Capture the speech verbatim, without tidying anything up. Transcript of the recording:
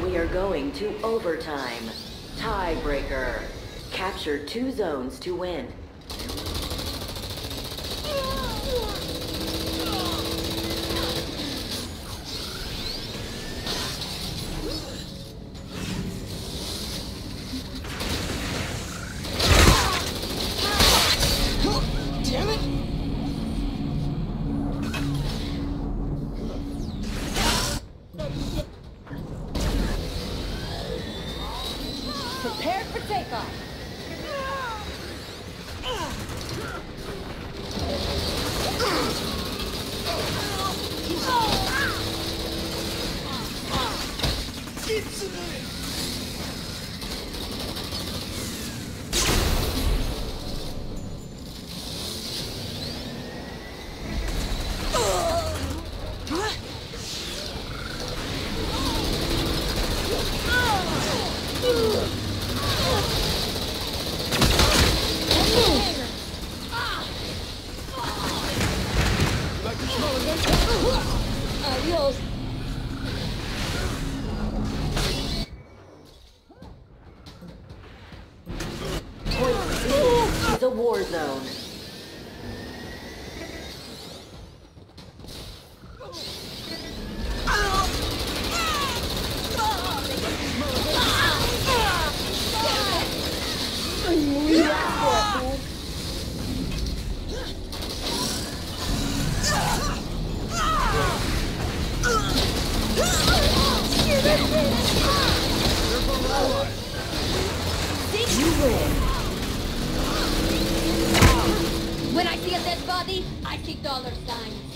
We are going to overtime. Tiebreaker. Capture two zones to win. Damn it! Prepare for takeoff. Adios. Point C is a war zone. You win. When I see a dead body, I see dollar signs.